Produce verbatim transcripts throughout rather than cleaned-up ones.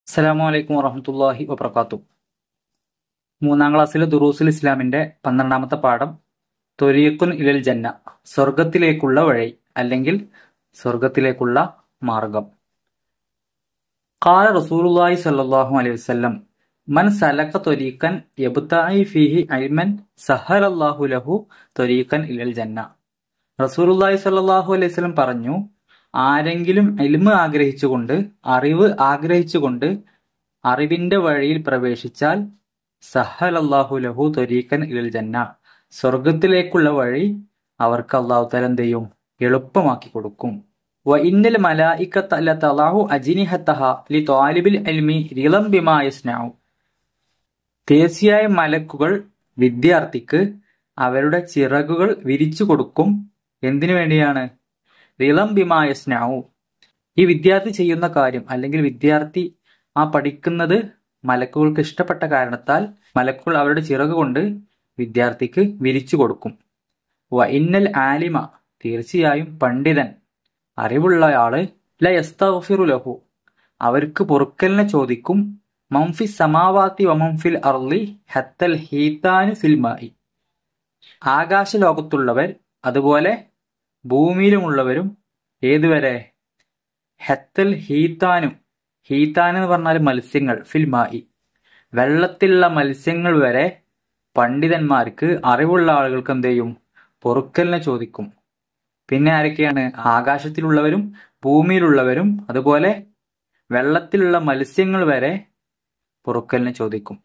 അസ്സലാമു അലൈക്കും വറഹ്മത്തുള്ളാഹി വബറകാതുഹു. മൂന്നാം ക്ലാസ്സിലെ ദുറൂസുൽ ഇസ്ലാമിന്റെ പന്ത്രണ്ടാമത്തെ പാഠം ത്വരീഖുൻ ഇലൽ ജന്ന, സ്വർഗത്തിലേക്കുള്ള വഴി അല്ലെങ്കിൽ സ്വർഗത്തിലേക്കുള്ള മാർഗം. ഖാല റസൂലുള്ളാഹി സ്വല്ലല്ലാഹു അലൈഹി വസല്ലം മൻ സലക ത്വരീഖൻ യബ്തഗി ഫീഹി ഇൽമൻ സഹലല്ലാഹു ലഹു ത്വരീഖൻ ഇലൽ ജന്ന. റസൂലുള്ളാഹി സ്വല്ലല്ലാഹു അലൈഹി വസല്ലം പറഞ്ഞു, ആരെങ്കിലും ഇൽമ് ആഗ്രഹിച്ചുകൊണ്ട്, അറിവ് ആഗ്രഹിച്ചുകൊണ്ട് അറിവിന്റെ വഴിയിൽ പ്രവേശിച്ചാൽ സഹലല്ലാഹു ലഹു ത്വരീഖൻ ഇലൽ ജന്ന, സ്വർഗത്തിലേക്കുള്ള വഴി അവർക്ക് അല്ലാഹു തആല എന്ത് ചെയ്യും? എളുപ്പമാക്കി കൊടുക്കും. വ ഇന്നൽ മലായികത ലതളഉ അജ്നിഹതഹ ലിത്വാലിബിൽ ഇൽമി റിളൻ ബിമാ യസ്നഉ. തീർച്ചയായും മലക്കുകൾ വിദ്യാർത്ഥിക്ക് അവരുടെ ചിറകുകൾ വിരിച്ചു കൊടുക്കും. എന്തിനു വേണ്ടിയാണ്? റിളൻ ബിമാ യസ്നഉ, ഈ വിദ്യാർത്ഥി ചെയ്യുന്ന കാര്യം അല്ലെങ്കിൽ വിദ്യാർത്ഥി ആ പഠിക്കുന്നത് മലക്കുകൾക്ക് ഇഷ്ടപ്പെട്ട കാരണത്താൽ മലക്കുകൾ അവരുടെ ചിറക് കൊണ്ട് വിദ്യാർത്ഥിക്ക് വിരിച്ചു കൊടുക്കും. വ ഇന്നൽ ആലിമ, തീർച്ചയായും പണ്ഡിതൻ അറിവുള്ളയാള് ല യസ്തഗ്ഫിറു ലഹു, അവർക്ക് പൊറുക്കലിനെ ചോദിക്കും. മംഫി സമാവാതി വ മംഫിൽ അർളി ഹത്തൽ ഹീതാനു ഫിൽ മായി, ആകാശ ലോകത്തുള്ളവർ അതുപോലെ ഭൂമിയിലുമുള്ളവരും ഏതുവരെ? ഹത്തൽ ഹീതാനു, ഹീതാൻ എന്ന് പറഞ്ഞാൽ മത്സ്യങ്ങൾ, ഫിൽമായി വെള്ളത്തിലുള്ള മത്സ്യങ്ങൾ വരെ പണ്ഡിതന്മാർക്ക് അറിവുള്ള ആളുകൾക്ക് എന്ത് ചെയ്യും? പൊറുക്കലിനെ ചോദിക്കും. പിന്നെ ആരൊക്കെയാണ്? ആകാശത്തിലുള്ളവരും ഭൂമിയിലുള്ളവരും അതുപോലെ വെള്ളത്തിലുള്ള മത്സ്യങ്ങൾ വരെ പൊറുക്കലിനെ ചോദിക്കും.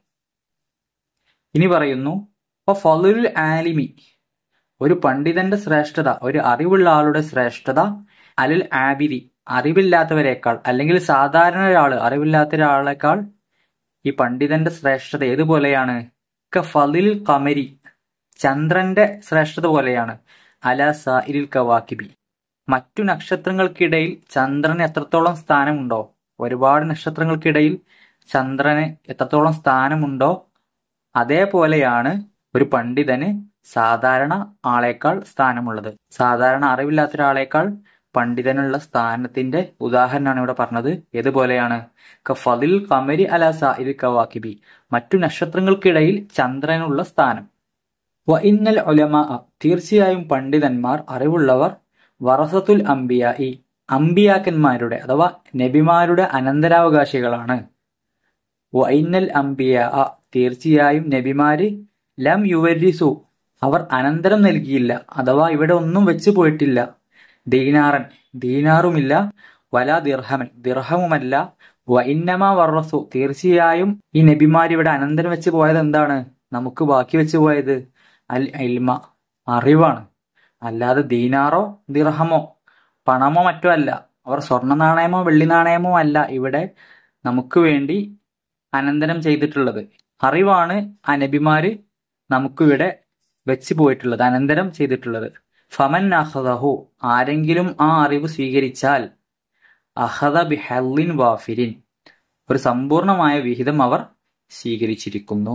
ഇനി പറയുന്നു, ഫളുൽ ആലിമി, ഒരു പണ്ഡിതന്റെ ശ്രേഷ്ഠത, ഒരു അറിവുള്ള ആളുടെ ശ്രേഷ്ഠത അലൽ ആബിദി, അറിവില്ലാത്തവരെക്കാൾ അല്ലെങ്കിൽ സാധാരണ ഒരാള് അറിവില്ലാത്ത ഒരാളെക്കാൾ ഈ പണ്ഡിതന്റെ ശ്രേഷ്ഠത ഏതുപോലെയാണ്? കഫളിൽ ഖമരി, ചന്ദ്രന്റെ ശ്രേഷ്ഠത പോലെയാണ്. അല സാഇരിൽ കവാക്കിബി, മറ്റു നക്ഷത്രങ്ങൾക്കിടയിൽ ചന്ദ്രന് എത്രത്തോളം സ്ഥാനമുണ്ടോ, ഒരുപാട് നക്ഷത്രങ്ങൾക്കിടയിൽ ചന്ദ്രന് എത്രത്തോളം സ്ഥാനമുണ്ടോ അതേപോലെയാണ് ഒരു പണ്ഡിതന് സാധാരണ ആളേക്കാൾ സ്ഥാനമുള്ളത്. സാധാരണ അറിവില്ലാത്ത ഒരാളേക്കാൾ പണ്ഡിതനുള്ള സ്ഥാനത്തിന്റെ ഉദാഹരണമാണ് ഇവിടെ പറഞ്ഞത്. ഏതുപോലെയാണ്? കഫളിൽ ഖമരി അല സാഇരിൽ കവാക്കിബി, മറ്റു നക്ഷത്രങ്ങൾക്കിടയിൽ ചന്ദ്രനുള്ള സ്ഥാനം. വ ഇന്നൽ ഉലമാ, തീർച്ചയായും പണ്ഡിതന്മാർ, അറിവുള്ളവർ, വറസത്തുൽ അംബിയാഇ, അംബിയാക്കന്മാരുടെ അഥവാ നബിമാരുടെ അനന്തരാവകാശികളാണ്. വ ഇന്നൽ അംബിയാ, തീർച്ചയായും നബിമാര് ലം യുവരിസു, അവർ അനന്തരം നൽകിയില്ല അഥവാ ഇവിടെ ഒന്നും വെച്ചു പോയിട്ടില്ല. ദീനാറൻ, ദീനാറുമില്ല. വലാ ദിർഹമൻ, ദിർഹമുമല്ല. വ ഇന്നമാ വറസു, തീർച്ചയായും ഈ നബിമാർ ഇവിടെ അനന്തരം വെച്ച് പോയത് എന്താണ്? നമുക്ക് ബാക്കി വെച്ച് പോയത് അൽ ഇൽമ, അറിവാണ്. അല്ലാതെ ദീനാറോ ദിർഹമോ പണമോ മറ്റോ അല്ല. അവർ സ്വർണ്ണ നാണയമോ വെള്ളി നാണയമോ അല്ല ഇവിടെ നമുക്ക് വേണ്ടി അനന്തരം ചെയ്തിട്ടുള്ളത്. അറിവാണ് ആ നബിമാര് നമുക്കിവിടെ വെച്ച് പോയിട്ടുള്ളത്, അനന്തരം ചെയ്തിട്ടുള്ളത്. ഫമൻ അഖദഹു, ആരെങ്കിലും ആ അറിവ് സ്വീകരിച്ചാൽ, അഖദ ബിഹല്ലിൻ വാഫിരിൻ, ഒരു സമ്പൂർണമായ വിഹിതം അവർ സ്വീകരിച്ചിരിക്കുന്നു.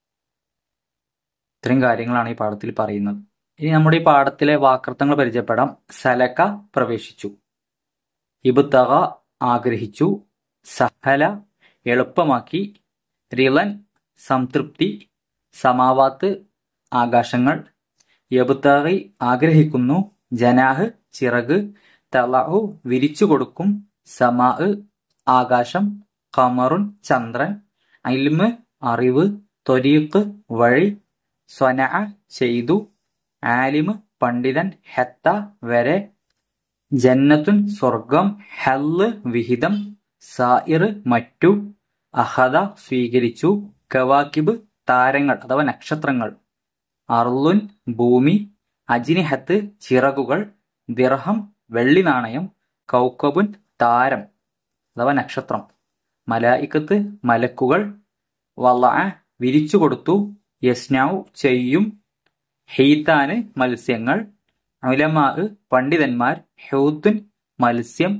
ഇത്രയും കാര്യങ്ങളാണ് ഈ പാഠത്തിൽ പറയുന്നത്. ഇനി നമ്മുടെ ഈ പാഠത്തിലെ വാക്രത്തങ്ങൾ പരിചയപ്പെടാം. സലക, പ്രവേശിച്ചു. ഇബ്തഗ, ആഗ്രഹിച്ചു. സഹല, എളുപ്പമാക്കി. റിളൻ, സംതൃപ്തി. സമാവാത്ത്, ആകാശങ്ങൾ. യബ്തഗി, ആഗ്രഹിക്കുന്നു. ജനാഹ്, ചിറക്. തളഉ, വിരിച്ചു കൊടുക്കും. സമാ, ആകാശം. ഖമറുൻ, ചന്ദ്രൻ. ഇൽമ്, അറിവ്. ത്വരീഖ്, വഴി. സ്വനഅ, ചെയ്തു. ആലിമ്, പണ്ഡിതൻ. ഹത്ത, വരെ. ജന്നത്തുൻ, സ്വർഗം. ഹല്ല്, വിഹിതം. സായിർ, മറ്റു. അഖദ, സ്വീകരിച്ചു. കവാക്കിബ്, താരങ്ങൾ അഥവാ നക്ഷത്രങ്ങൾ. അർളുൻ, ഭൂമി. അജ്നിഹത്ത്, ചിറകുകൾ. ദിർഹം, വെള്ളി നാണയം. കൗക്കബുൻ, താരം അഥവാ നക്ഷത്രം. മലായികത്ത്, മലക്കുകൾ. വളഅ, വിരിച്ചു കൊടുത്തു. യസ്നഉ, ചെയ്യും. ഹീതാന്, മത്സ്യങ്ങൾ. ഉലമാ, പണ്ഡിതന്മാർ. ഹൂത്തുൻ, മത്സ്യം.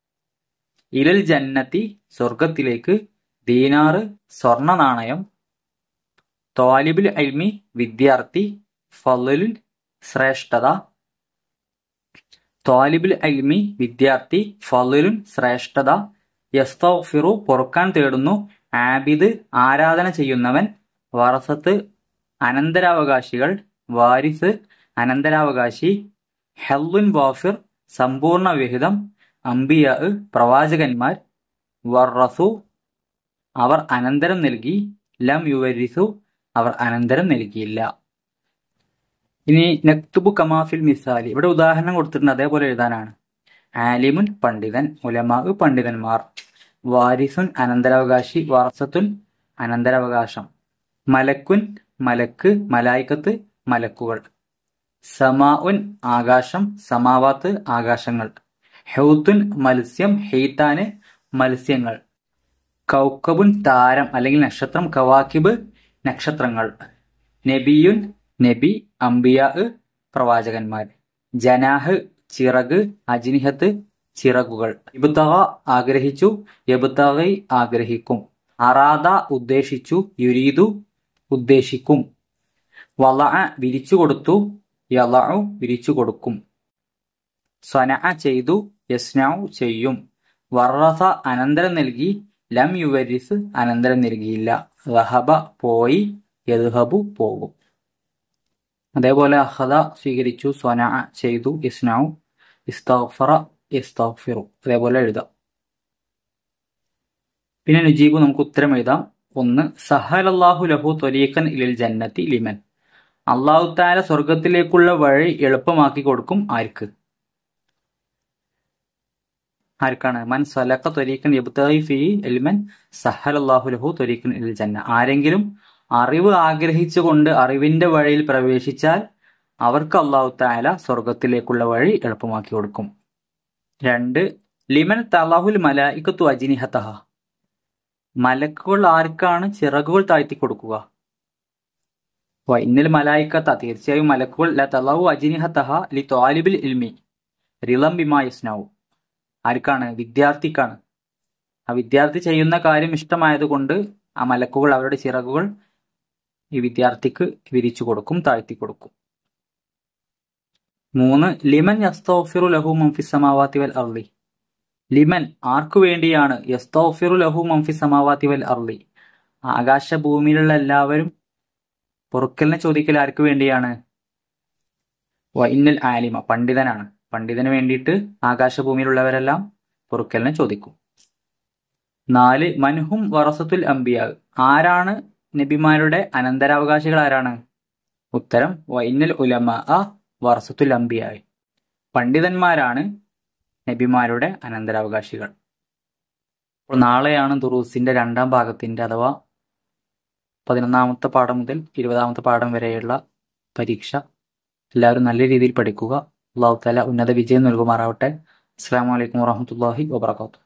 ഇലൽ ജന്നത്തി, സ്വർഗത്തിലേക്ക്. ദീനാറ്, സ്വർണ്ണ നാണയം. ത്വാലിബുൽ ഇൽമി, വിദ്യാർത്ഥി. ഫളുൻ, ശ്രേഷ്ഠത. ത്വാലിബുൽ ഇൽമി, വിദ്യാർത്ഥി. ഫളുൻ, ശ്രേഷ്ഠത. യസ്തഗ്ഫിറു പൊറുക്കാൻ തേടുന്നു, ആബിദ് ആരാധന ചെയ്യുന്നവൻ, വറസത്ത് അനന്തരാവകാശികൾ, വാരിസ് അനന്തരാവകാശി, ഹെല്ലുൻ വാഫിർ സമ്പൂർണ്ണ വിഹിതം, അംബിയ പ്രവാചകന്മാർ, വറസു അവർ അനന്തരം നൽകി, ലം യുവരിസു അവർ അനന്തരം നൽകിയില്ല. ഇനി നക്തുബു കമാഫിൽ മിസാലി, ഇവിടെ ഉദാഹരണം കൊടുത്തിട്ടുണ്ട്, അതേപോലെ എഴുതാനാണ്. ആലിമുൻ പണ്ഡിതൻ, ഉലമാ പണ്ഡിതന്മാർ, വാരിസുൻ അനന്തരാവകാശി, വറസത്തുൻ അനന്തരാവകാശം, മലക്കുൻ മലക്ക്, മലായിക്കത്ത് മലക്കുകൾ, സമാഉൻ ആകാശം, സമാവാത്ത് ആകാശങ്ങൾ, ഹൗത്തുൻ മത്സ്യം, ഹെയ്ത്താന് മത്സ്യങ്ങൾ, കൗക്കബുൻ താരം അല്ലെങ്കിൽ നക്ഷത്രം, കവാക്കിബ് നക്ഷത്രങ്ങൾ, നബിയുൻ നബി, അംബിയാ പ്രവാചകന്മാർ, ജനാഹ് ചിറക്, അജ്നിഹത്ത് ചിറകുകൾ, ഇബ്തഗ ആഗ്രഹിച്ചു, യബ്തഗി ആഗ്രഹിക്കും, അറാദ ഉദ്ദേശിച്ചു, യുരീദു ഉദ്ദേശിക്കും, വളഅ വിരിച്ചു കൊടുത്തു, യളഉ വിരിച്ചു കൊടുക്കും, സ്വനഅ ചെയ്തു, യസ്നഉ ചെയ്യും, വറസ അനന്തരം നൽകി, ലം യുവരിസ് അനന്തരം നൽകിയില്ല, വഹബ പോയി, യദ്ഹബു പോകും. അതേപോലെ അഖദ സ്വീകരിച്ചു, സ്വനഅ ചെയ്തു, യസ്നഉ, ഇസ്തഗ്ഫറ യസ്തഗ്ഫിറു, അതേപോലെ എഴുതാം. പിന്നെ നുജീബു നമുക്ക് ഉത്തരം എഴുതാം. ഒന്ന്, സഹലല്ലാഹു ലഹു ത്വരീഖൻ ഇലൽ ജന്നത്തി ലിമൻ, അല്ലാഹു തആല സ്വർഗ്ഗത്തിലേക്കുള്ള വഴി എളുപ്പമാക്കി കൊടുക്കും. ആർക്ക്? ആർക്കാണ്? മൻ സലക ത്വരീഖൻ യബ്തഗി ഫീഹി ഇൽമൻ സഹലല്ലാഹു ലഹു ത്വരീഖൻ ഇലൽ ജന്ന, ആരെങ്കിലും അറിവ് ആഗ്രഹിച്ചുകൊണ്ട് അറിവിന്റെ വഴിയിൽ പ്രവേശിച്ചാൽ അവർക്ക് അല്ലാഹു തആല സ്വർഗ്ഗത്തിലേക്കുള്ള വഴി എളുപ്പമാക്കി കൊടുക്കും. രണ്ട്, ലിമൻ തലഹുൽ മലായികത്തു അജ്നിഹതഹ, മലക്കുകൾ ആർക്കാണ് ചിറകുകൾ താഴ്ത്തി കൊടുക്കുക? വഇന്നൽ മലായികത, തീർച്ചയായും മലക്കുകൾ ല തലഹു അജ്നിഹതഹ ലി ത്വാലിബിൽ ഇൽമി റിളം ബിമാ യസ്നഉ, ആർക്കാണ്? വിദ്യാർത്ഥിക്കാണ്. ആ വിദ്യാർത്ഥി ചെയ്യുന്ന കാര്യം ഇഷ്ടമായതുകൊണ്ട് ആ മലക്കുകൾ അവരുടെ ചിറകുകൾ ഈ വിദ്യാർത്ഥിക്ക് വിരിച്ചു കൊടുക്കും, താഴ്ത്തി കൊടുക്കും. മൂന്ന്, ലിമൻ യസ്തഗ്ഫിറു ലഹു മൻ ഫിസ് സമാവാതി വൽ അർളി, ലിമൻ ആർക്കു വേണ്ടിയാണ്, യസ്തഗ്ഫിറു ലഹു മൻ ഫിസ് സമാവാതി വൽ അർളി, ആകാശ ഭൂമിയിലുള്ള എല്ലാവരും പൊറുക്കലിനെ ചോദിക്കൽ ആർക്ക് വേണ്ടിയാണ്? വഇന്നൽ ആലിമ, പണ്ഡിതനാണ്. പണ്ഡിതന് വേണ്ടിയിട്ട് ആകാശഭൂമിയിലുള്ളവരെല്ലാം പൊറുക്കലിനെ ചോദിക്കും. നാല്, മൻഹും വറസത്തുൽ അംബിയ, ആരാണ് നബിമാരുടെ അനന്തരാവകാശികൾ? ആരാണ്? ഉത്തരം വഇന്നൽ ഉലമാ വറസത്തുൽ അംബിയ, പണ്ഡിതന്മാരാണ് നബിമാരുടെ അനന്തരാവകാശികൾ. അപ്പോൾ നാളെയാണ് ദുറൂസിന്റെ രണ്ടാം ഭാഗത്തിന്റെ അഥവാ പതിനൊന്നാമത്തെ പാഠം മുതൽ ഇരുപതാമത്തെ പാഠം വരെയുള്ള പരീക്ഷ. എല്ലാവരും നല്ല രീതിയിൽ പഠിക്കുക. അല്ലാഹു തആല ഉന്നത വിജയം നൽകുമാറാവട്ടെ. അസ്സലാമു അലൈക്കും വറഹ്മത്തുള്ളാഹി വബറകാതുഹു.